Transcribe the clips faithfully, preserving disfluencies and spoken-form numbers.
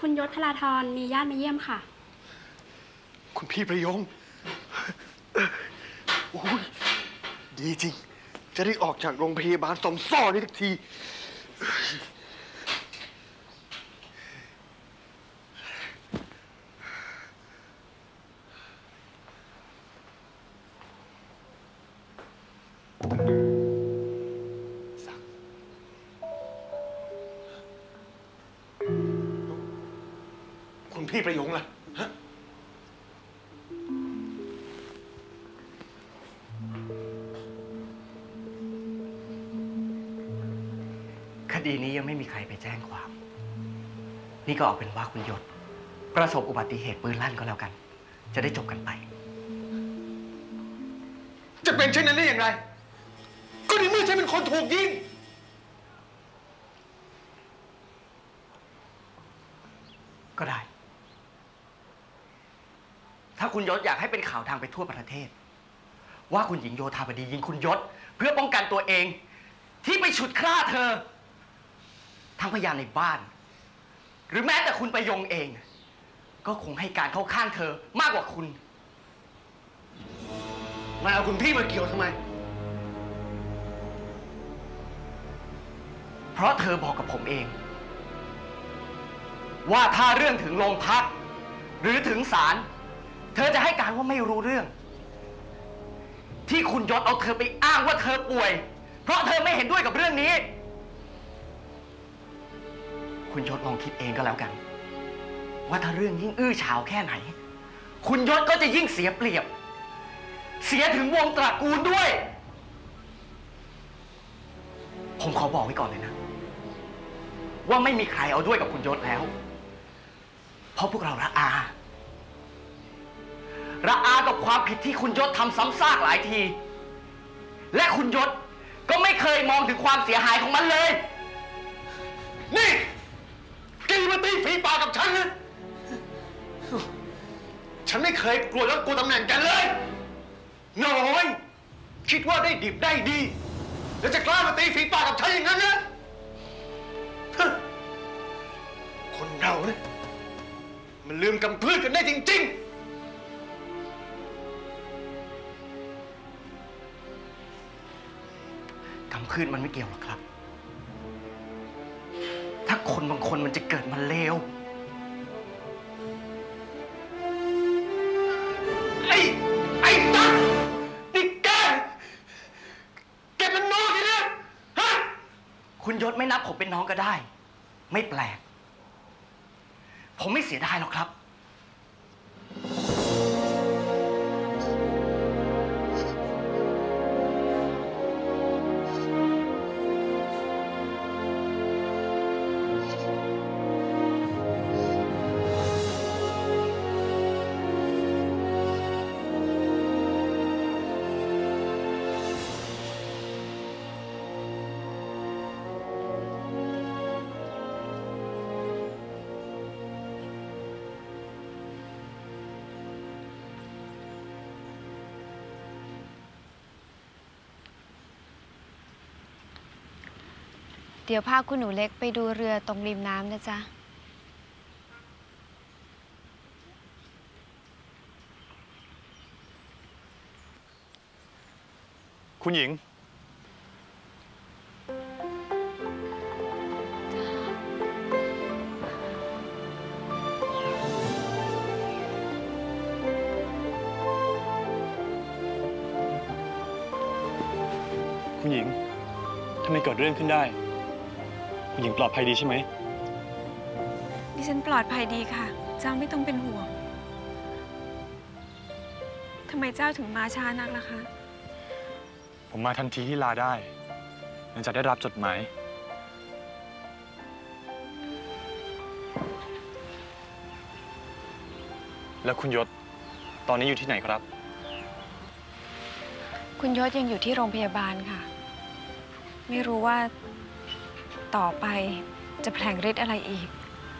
คุณยศธราธรมีญาติมาเยี่ยมค่ะคุณพี่ประยงโอ้ยดีจริงจะได้ออกจากโรงพยาบาลสมซ่อนี่สักทีคุณพี่ประยงล่ะฮะคดีนี้ยังไม่มีใครไปแจ้งความนี่ก็เอาเป็นว่าคุณยศประสบอุบัติเหตุปืนลั่นก็แล้วกันจะได้จบกันไปจะเป็นเช่นนั้นได้อย่างไรก็ในเมื่อฉันเป็นคนถูกยิงก็ได้ถ้าคุณยศอยากให้เป็นข่าวทางไปทั่วประเทศว่าคุณหญิงโยธาบดียิงคุณยศเพื่อป้องกันตัวเองที่ไปฉุดฆ่าเธอทั้งพยานในบ้านหรือแม้แต่คุณประยงเองก็คงให้การเข้าข้างเธอมากกว่าคุณมาเอาคุณพี่มาเกี่ยวทำไมเพราะเธอบอกกับผมเองว่าถ้าเรื่องถึงโรงพักหรือถึงศาลเธอจะให้การว่าไม่รู้เรื่องที่คุณยศเอาเธอไปอ้างว่าเธอป่วยเพราะเธอไม่เห็นด้วยกับเรื่องนี้คุณยศลองคิดเองก็แล้วกันว่าถ้าเรื่องยิ่งอื้อฉาวแค่ไหนคุณยศก็จะยิ่งเสียเปรียบเสียถึงวงตระกูลด้วยผมขอบอกไว้ก่อนเลยนะว่าไม่มีใครเอาด้วยกับคุณยศแล้วเพราะพวกเราระอาระอากับความผิดที่คุณยศทำซ้ำซากหลายทีและคุณยศก็ไม่เคยมองถึงความเสียหายของมันเลยนี่แกมาตีฝีปากกับฉันนะฉันไม่เคยกลัวแล้วกลัวตำแหน่งแกเลยน้อยคิดว่าได้ดิบได้ดีแล้วจะกล้ามาตีฝีปากกับฉันอย่างนั้นนะคนเราเนี่ยมันลืมกำพืชกันได้จริงๆกำพืชมันไม่เกี่ยวหรอกครับถ้าคนบางคนมันจะเกิดมาเลวไอ้ไอ้ตั๊กนี่แกแกเป็นน้องใช่ไหมฮะคุณยศไม่นับผมเป็นน้องก็ได้ไม่แปลกผมไม่เสียดายหรอกครับเดี๋ยวพาคุณหนูเล็กไปดูเรือตรงริมน้ำนะจ๊ะคุณหญิงคุณหญิงทำไมเกิดเรื่องขึ้นได้คุณหญิงปลอดภัยดีใช่ไหมดิฉันปลอดภัยดีค่ะเจ้าไม่ต้องเป็นห่วงทำไมเจ้าถึงมาช้านักล่ะคะผมมาทันทีที่ลาได้หลังจากได้รับจดหมายแล้วคุณยศตอนนี้อยู่ที่ไหนครับคุณยศยังอยู่ที่โรงพยาบาลค่ะไม่รู้ว่าต่อไปจะแผลงฤทธิ์อะไรอีก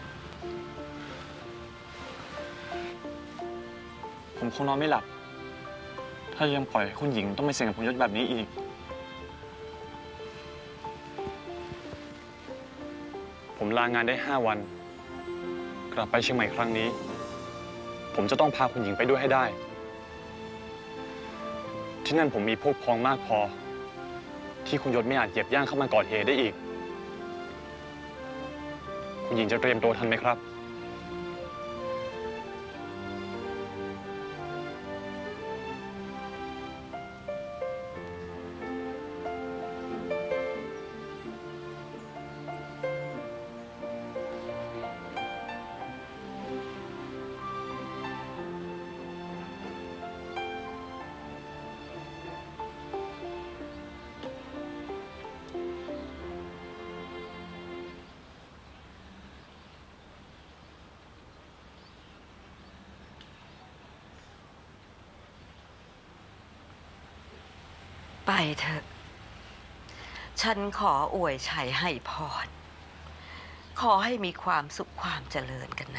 ผมคงนอนไม่หลับถ้ายังปล่อยให้คุณหญิงต้องไปเสี่ยงกับคุณยศแบบนี้อีกผมลางานได้ห้าวันก็กลับไปเชียงใหม่ครั้งนี้ ผมจะต้องพาคุณหญิงไปด้วยให้ได้ ที่นั่นผมมีพวกพ้องมากพอ ที่คุณยศไม่อาจเหยียบย่างเข้ามาก่อเหตุได้อีก คุณหญิงจะเตรียมตัวทันไหมครับไปเถอะ ฉันขออวยชัยให้พร ขอให้มีความสุขความเจริญกันนะ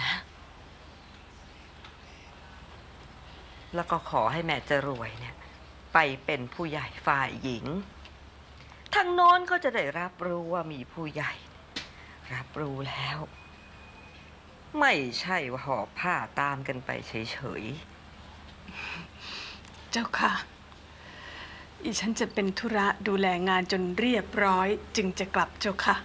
แล้วก็ขอให้แม่จะรวยเนี่ยไปเป็นผู้ใหญ่ฝ่ายหญิง ทางโน้นเขาจะได้รับรู้ว่ามีผู้ใหญ่ รับรู้แล้ว ไม่ใช่ว่าหอบผ้าตามกันไปเฉยๆเจ้าค่ะ อีฉันจะเป็นธุระดูแลงานจนเรียบร้อยจึงจะกลับเจ้าค่ะ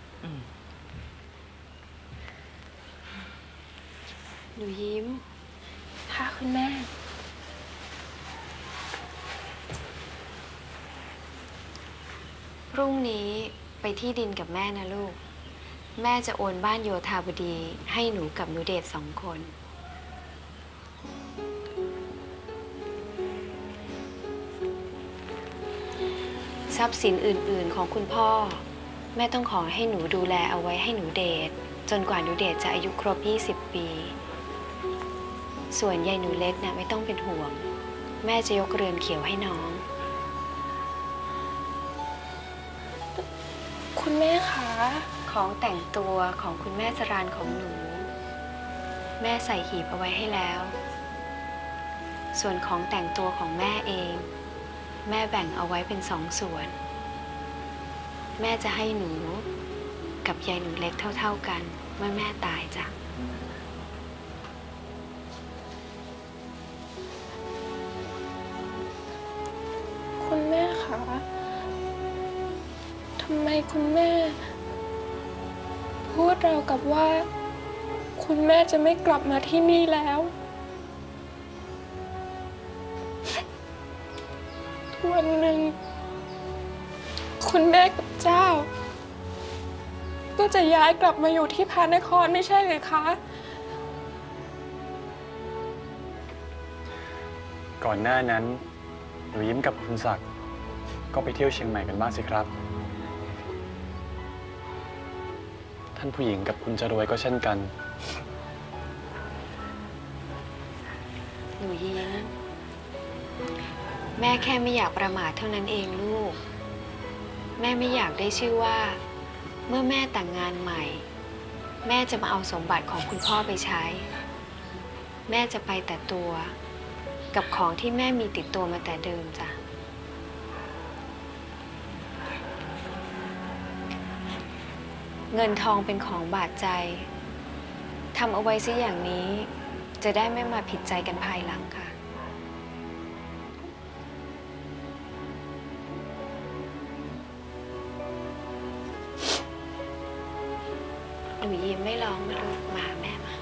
หนูยิ้ม ค่ะคุณแม่พรุ่งนี้ไปที่ดินกับแม่นะลูก แม่จะโอนบ้านโยธาบดีให้หนูกับหนูเดชสองคน ทรัพย์สินอื่นๆของคุณพ่อ แม่ต้องขอให้หนูดูแลเอาไว้ให้หนูเดชจนกว่าหนูเดชจะอายุครบยี่สิบปี ส่วนยายหนูเล็กนะไม่ต้องเป็นห่วง แม่จะยกเรือนเขียวให้น้องคุณแม่คะของแต่งตัวของคุณแม่จรานของหนู แม่ใส่หีบเอาไว้ให้แล้ว ส่วนของแต่งตัวของแม่เอง แม่แบ่งเอาไว้เป็นสองส่วน แม่จะให้หนูกับยายหนูเล็กเท่าๆกันเมื่อแม่ตายจ้ะคุณแม่คะทำไมคุณแม่ พูดเรากับว่า คุณแม่จะไม่กลับมาที่นี่แล้ว วันหนึ่งคุณแม่กับเจ้า ก็จะย้ายกลับมาอยู่ที่พระนครไม่ใช่หรือคะก่อนหน้านั้นหนูยิ้มกับคุณศักดิ์ก็ไปเที่ยวเชียงใหม่กันบ้างสิครับ ท่านผู้หญิงกับคุณจรวยก็เช่นกันหนูยิ้ม แม่แค่ไม่อยากประมาทเท่านั้นเองลูก แม่ไม่อยากได้ชื่อว่า เมื่อแม่แต่งงานใหม่ แม่จะมาเอาสมบัติของคุณพ่อไปใช้ แม่จะไปแต่ตัวกับของที่แม่มีติดตัวมาแต่เดิมจ้ะ เงินทองเป็นของบาดใจทำเอาไว้ซิอย่างนี้จะได้ไม่มาผิดใจกันภายหลังค่ะ หนูยิ้มไม่ร้องมาลูกมาแม่มา